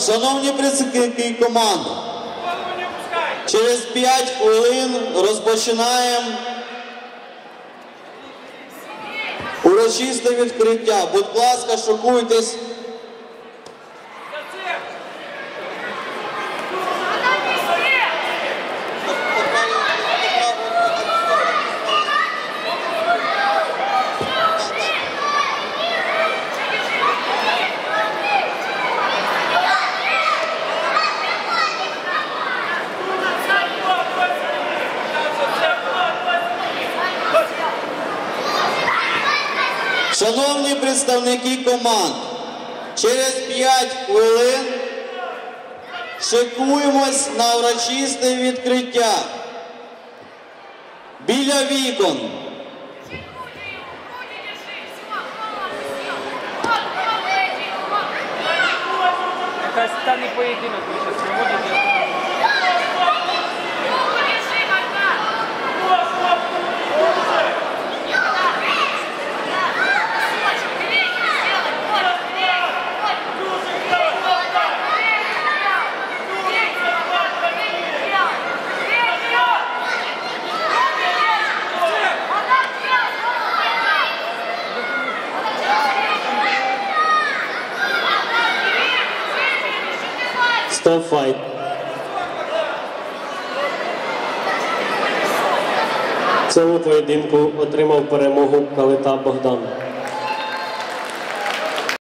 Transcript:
Шановні представники команди, через 5 хвилин розпочинаємо урочисте відкриття. Будь ласка, шокуйтесь. Шановні представники команд, через 5 хвилин шикуємось на урочисте відкриття. Біля вікон. Якась станий поєдинок ви зараз проводите. Стоп файт. В цьому поєдинку отримав перемогу Калита Богдан.